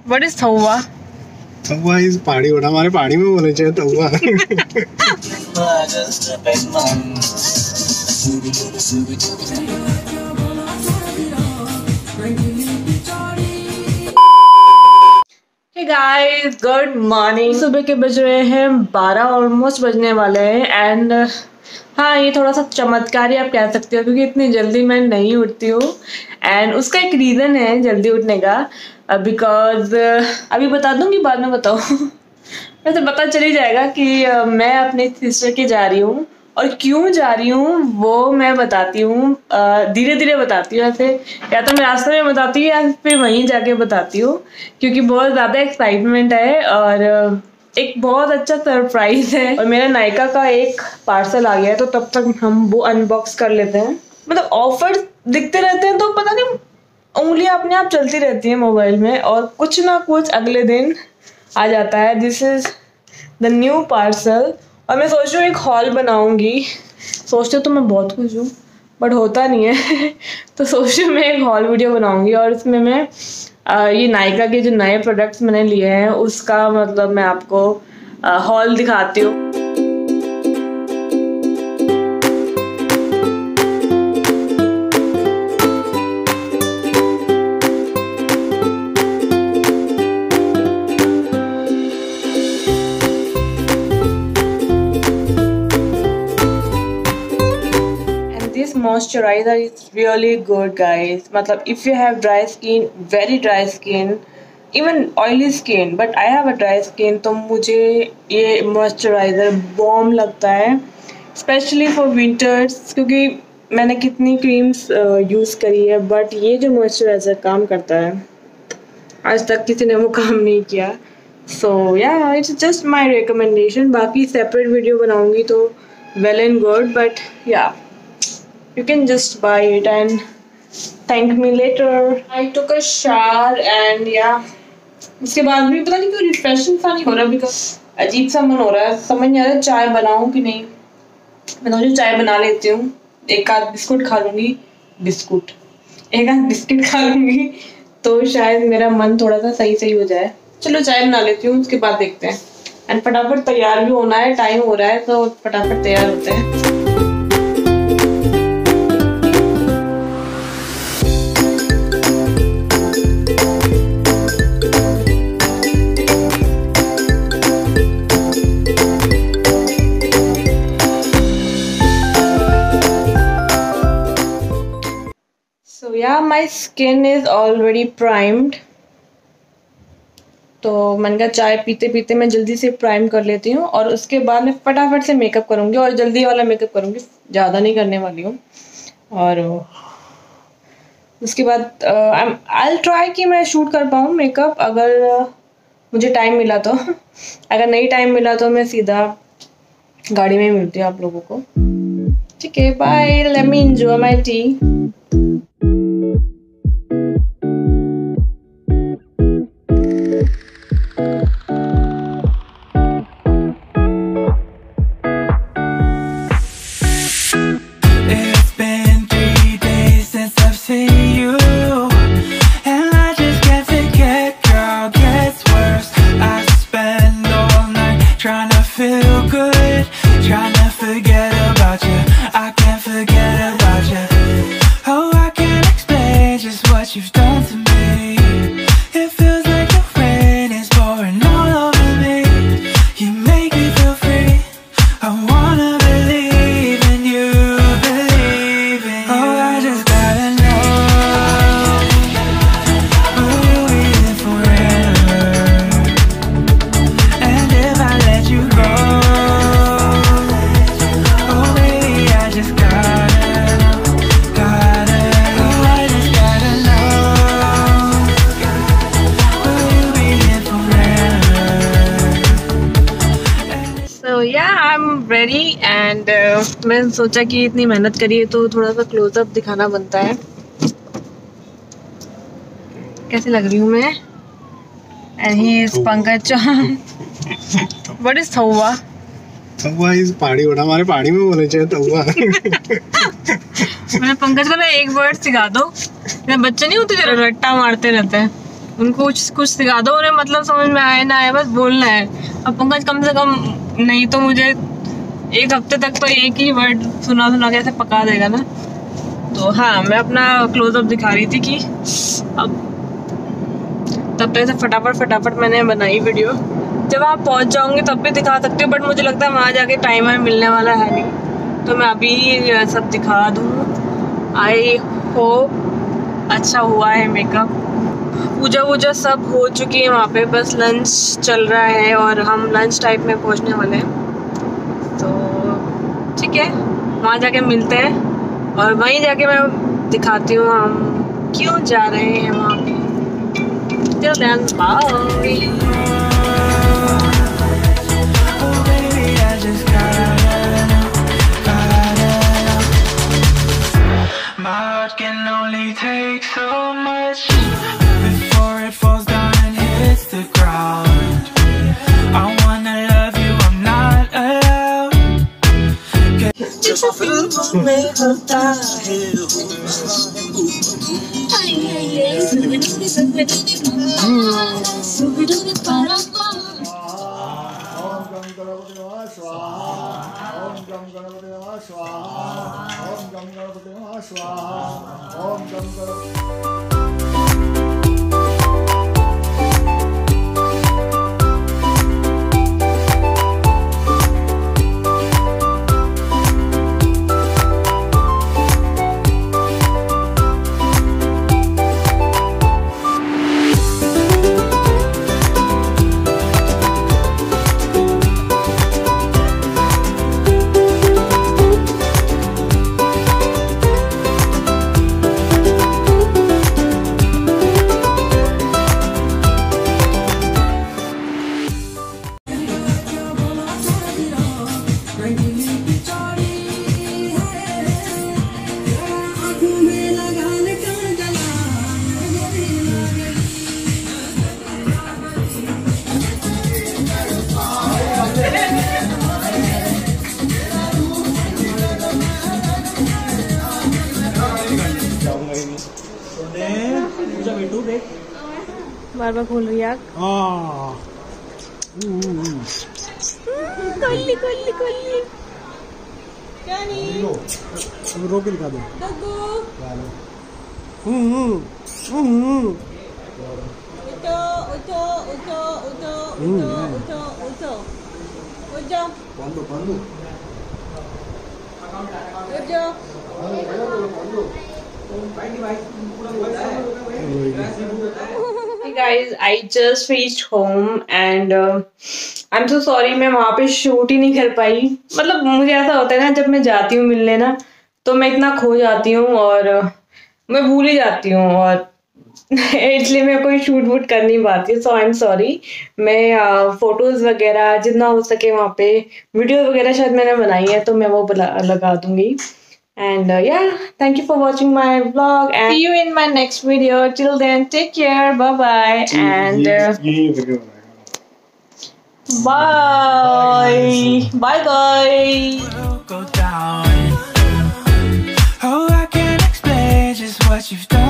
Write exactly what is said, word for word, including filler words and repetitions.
What is tauwa? तवा इस पहाड़ी होना हमारे पहाड़ी में बोलना चाहिए तवा। Hey guys, good morning. सुबह के बज रहे हैं बारह, ऑलमोस्ट बजने वाले हैं एंड हाँ, ये थोड़ा सा चमत्कारी आप कह सकते हो क्योंकि इतनी जल्दी मैं नहीं उठती हूँ एंड उसका एक रीज़न है जल्दी उठने का, बिकॉज अभी बता दूँगी बाद में बताओ। वैसे पता चल ही जाएगा कि मैं अपनी सिस्टर के जा रही हूँ और क्यों जा रही हूँ वो मैं बताती हूँ, धीरे धीरे बताती हूँ। ऐसे या तो मैं रास्ते में बताती हूँ या फिर वहीं जाके बताती हूँ क्योंकि बहुत ज़्यादा एक्साइटमेंट है और एक बहुत अच्छा सरप्राइज है। और मेरा नायका का एक पार्सल आ गया है तो तब तक हम वो अनबॉक्स कर लेते हैं। मतलब ऑफर दिखते रहते हैं तो पता नहीं उंगलियां अपने आप चलती रहती हैं मोबाइल में और कुछ ना कुछ अगले दिन आ जाता है। This is the new parcel और मैं सोच रही हूँ एक हॉल बनाऊंगी। सोचते तो मैं बहुत कुछ हूँ बट होता नहीं है तो सोच रही हूँ मैं एक हॉल वीडियो बनाऊंगी और इसमें मैं आ, ये नायका के जो नए प्रोडक्ट्स मैंने लिए हैं उसका मतलब मैं आपको हॉल दिखाती हूँ। Moisturizer is really good guys. मतलब if you have dry skin, very dry skin, even oily skin, but I have a dry skin, तो मुझे ये moisturizer bomb लगता है, especially for winters क्योंकि मैंने कितनी क्रीम्स यूज़ करी है बट ये जो moisturizer काम करता है आज तक किसी ने वो काम नहीं किया। So yeah, it's just my recommendation. बाकी separate वीडियो बनाऊंगी तो well and good, but yeah, you can just buy it and thank me later. I took a shower and yeah, उसके बाद भी पता नहीं क्यों रिफ्रेशिंग सा नहीं हो रहा, बिकॉज अजीब सा मन हो रहा है, समझ नहीं आ रहा चाय बनाऊं कि नहीं। मैं सोचूं चाय बना लेती हूँ, एक आध बिस्कुट खा लूँगी, बिस्कुट एक आध बिस्किट खा लूँगी तो शायद मेरा मन थोड़ा सा सही सही हो जाए। चलो चाय बना लेती हूँ, उसके बाद देखते हैं। एंड फटाफट तैयार भी होना है, टाइम हो रहा है तो फटाफट तैयार होते हैं। So yeah, my skin is already primed. तो मैंने कहा चाय पीते पीते मैं जल्दी से प्राइम कर लेती हूँ और उसके बाद मैं फटाफट से मेकअप करूँगी और जल्दी वाला मेकअप करूँगी, ज़्यादा नहीं करने वाली हूँ। और उसके बाद आई विल ट्राई कि मैं शूट कर पाऊँ मेकअप अगर मुझे टाइम मिला तो। अगर नहीं टाइम मिला तो मैं सीधा गाड़ी में मिलती हूँ आप लोगों को। ठीक है, bye, let me enjoy my tea. Ready and मैंने सोचा कि इतनी मेहनत करी है तो थोड़ा सा क्लोजअप दिखाना बनता है। कैसे लग रही हूँ मैं? And he is Pankaj Chauhan. What is tawa? Tawa is Pahadi होना हमारे पहाड़ी में बोलना चाहिए तवा। मैंने पंकज को ना एक वर्ड सिखा दो, मेरे बच्चे नहीं होते जो रट्टा मारते रहते हैं, उनको कुछ कुछ सिखा दो, उन्हें मतलब समझ में आए ना आए, बस बोलना है। अब पंकज कम से कम नहीं तो मुझे एक हफ्ते तक तो एक ही वर्ड सुना सुना के ऐसे पका देगा ना। तो हाँ, मैं अपना क्लोजअप दिखा रही थी कि अब तब तक से फटाफट फटाफट मैंने बनाई वीडियो। जब आप पहुंच जाओगे तब भी दिखा सकते हो, बट मुझे लगता है वहाँ जाके टाइम है मिलने वाला है नहीं, तो मैं अभी सब दिखा दूँ। आई होप अच्छा हुआ है मेकअप। पूजा वूजा सब हो चुकी है वहाँ पे, बस लंच चल रहा है और हम लंच टाइप में पहुँचने वाले हैं। तो ठीक है, वहाँ जाके मिलते हैं और वहीं जाके मैं दिखाती हूँ हम क्यों जा रहे हैं वहाँ पे। Till then, bye. My heart can only take so much before it falls down and hits the ground. I wanna love you, I'm not allowed. Just a few में होता है ओम गम गणपति नमः स्वाहा ओम गम गणपति नमः स्वाहा ओम गम गणपति बार बार खोल रही आग। कोल्ली कोल्ली कोल्ली क्या नहीं रो के दिखा दो। उठो उठो उठो उठो उठो उठो उठो उठ जाओ बंदो बंदो उठ जाओ। Hey guys, I just reached home and uh, I'm so sorry मैं वहाँ पे शूट ही नहीं कर पाई। मतलब मुझे ऐसा होता है ना, जब मैं जाती हूँ मिलने ना तो मैं इतना खो जाती हूँ और uh, मैं भूल ही जाती हूँ और इसलिए मैं कोई शूट वूट कर नहीं पाती। So I am sorry. मैं फोटोज uh, वगैरह जितना हो सके वहाँ पे वीडियो वगैरह शायद मैंने बनाई है तो मैं वो लगा दूंगी। And uh, yeah, thank you for watching my vlog and see you in my next video. Till then, take care. Bye bye. And uh, bye. Bye guys. Go down. Oh, I can't explain just what you've done.